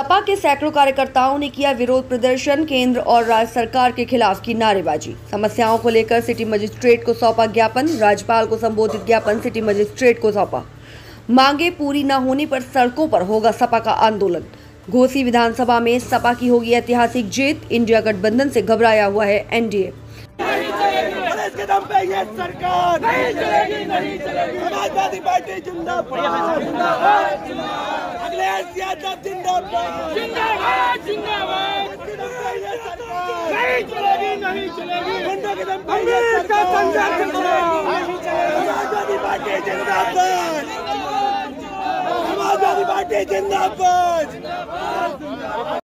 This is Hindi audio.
सपा के सैकड़ों कार्यकर्ताओं ने किया विरोध प्रदर्शन। केंद्र और राज्य सरकार के खिलाफ की नारेबाजी। समस्याओं को लेकर सिटी मजिस्ट्रेट को सौंपा ज्ञापन। राज्यपाल को संबोधित ज्ञापन सिटी मजिस्ट्रेट को सौंपा। मांगे पूरी न होने पर सड़कों पर होगा सपा का आंदोलन। घोसी विधानसभा में सपा की होगी ऐतिहासिक जीत। इंडिया गठबंधन से घबराया हुआ है एनडीए। इसके दम पे ये सरकार नहीं चलेगी, नहीं चलेगी। समाजवादी पार्टी जिंदाबाद, जिंदाबाद, अखिलेश यादव जिंदाबाद, जिंदाबाद, जिंदाबाद। ये सरकार नहीं चलेगी, नहीं चलेगी। गुंडों के दम पे ये सरकार समाजवादी पार्टी जिंदाबाद, समाजवादी पार्टी जिंदाबाद।